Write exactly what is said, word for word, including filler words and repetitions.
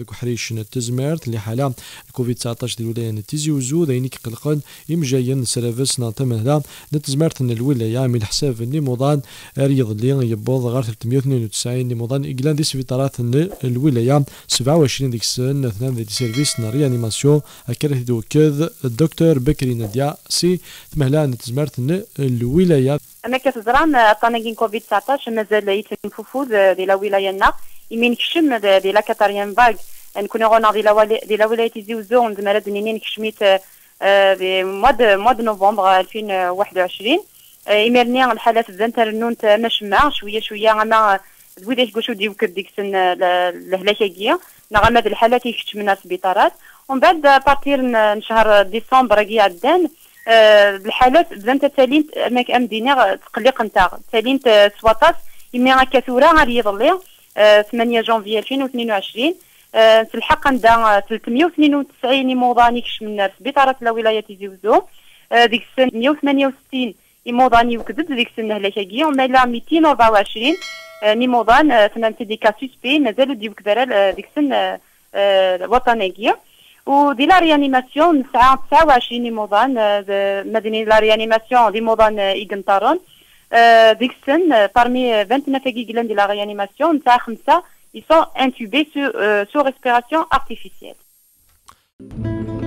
الكحريش التزمارت اللي حاله الكوفيد تسعطاش ديال الولايه تيزي وزو داينيك قلقن يمجاين سرافس نعتمد هذا نتزمارت ان الولايه من حساب النموضان رياض اللي يبوض غير ثلاثمية واثنين وتسعين نموضان إقلان دي سبيطارات الولايه سبعة وعشرين ديك السن اثنان دي سيرفيس ريانيماسيون أكره دوكذ الدكتور بكري ناديا سي ثمهلا نتزمارت ان الولايه. أنا كتزران طناقين كوفيد تسعطاش مازال يتنففوز ديال ولايتنا يمين كشم ديال لا كاتاريان باغ نكون غونا ديال ولايه تيزي وزو ندمر دنينين كشميت في مود مود نوفمبر ألفين وواحد وعشرين إمرني الحالات بدات ترنون مشمع شويه شويه انا دويداش كوشو ديوك ديك السن الهلاكيه نغمى الحالات يكتمنا السبيطارات ومن بعد بارتير نشهر ديسمبر كي عدان الحالات بدات تالين اماك امدينه تقلق نتاع تالين سواطاس يمي كثوره غادي يضلي ثمانية جونفي ألفين واثنين وعشرين في الحق عندها ثلاثمية واثنين وتسعين موضاني كشمنا سبيطارات الولايه تيزي وزو ديك السن مية وثمانية وستين موضاني وكذب ديك السن هلاكيه ومالا مئتين وأربعة وعشرين نيموضان ثمان دي كا سوسبي مازالوا ديال كبارا ديك السن الوطنيه ودي لا ريانيماسيون تسعة وعشرين نيموضان مدني لا ريانيماسيون دي موضان إيغنطارون ديك السن parmi vingt-neuf كيلان ديال لا ريانيماسيون نتاع خمسه ils sont intubés sur, euh, sous respiration artificielle.